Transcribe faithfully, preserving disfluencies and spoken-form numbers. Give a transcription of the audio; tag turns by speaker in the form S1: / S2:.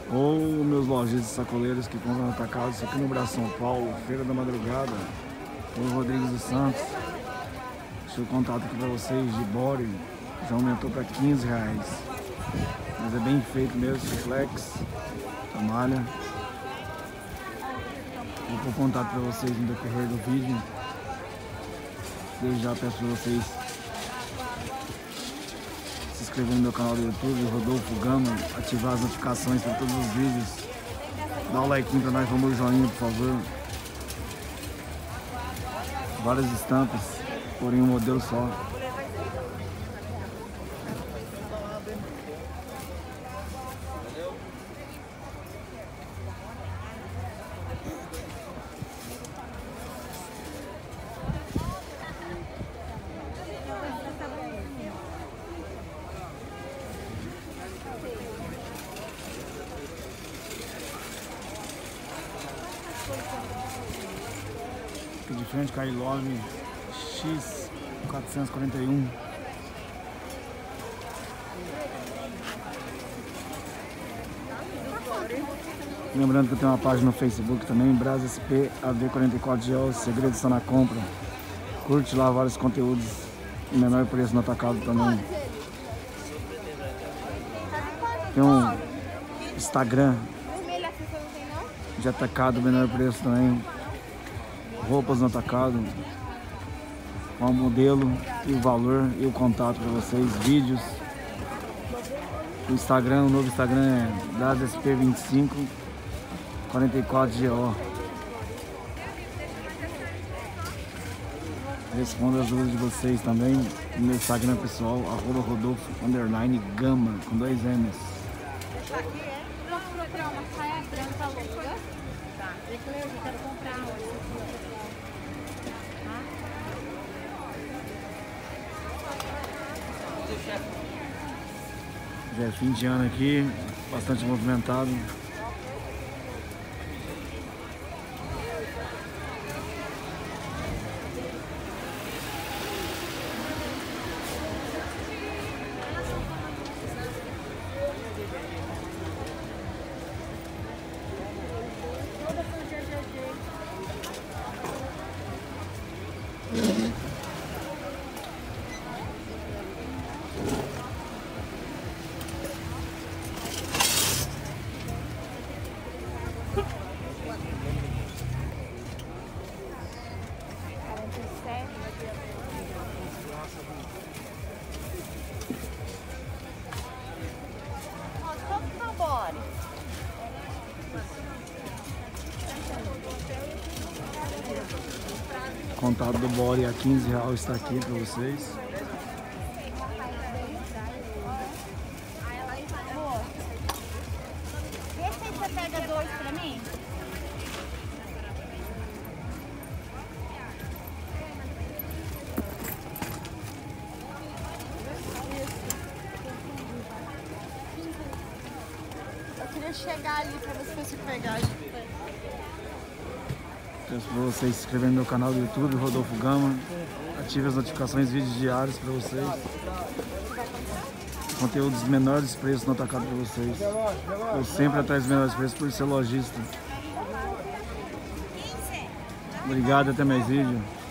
S1: ou meus lojistas sacoleiros que compram atacados aqui no Braço São Paulo, Feira da Madrugada, ou Rodrigues dos Santos. Deixa eu contato aqui para vocês de body, já aumentou para quinze reais, mas é bem feito mesmo, flex, a malha. Vou pôr contato para vocês no decorrer do vídeo. Desde já peço para vocês se inscreverem no meu canal do YouTube, Rodolfo Gama, ativar as notificações para todos os vídeos, dá o like para nós, vamos o joinha, por favor. Várias estampas, porém um modelo só. Aqui de frente, Kailove X quatrocentos e quarenta e um. Lembrando que eu tenho uma página no Facebook também, Brasa S P A V quarenta e quatro G O, segredos estão na compra. Curte lá vários conteúdos em menor preço no atacado também. Tem um Instagram de atacado, menor preço também. Roupas no atacado, com o modelo e o valor e o contato para vocês, vídeos. O Instagram, o novo Instagram é Brasa S P vinte e cinco quarenta e quatro G O. Respondo as dúvidas de vocês também no meu Instagram pessoal, arroba Rodolfo underline Gama, com dois M's.
S2: Procurar uma saia branca longa. Tá. Eu quero comprar hoje.
S1: Já é fim de ano aqui, bastante movimentado. Contato do body a quinze reais está aqui para vocês.
S2: Vê se você pega dois para mim. Eu queria chegar ali para ver se você pegar.
S1: Peço para vocês se inscreverem no meu canal do YouTube, Rodolfo Gama. Ative as notificações, vídeos diários para vocês. Conteúdos menores preços no atacado para vocês. Eu sempre atrás dos menores preços por ser lojista. Obrigado, até mais vídeo.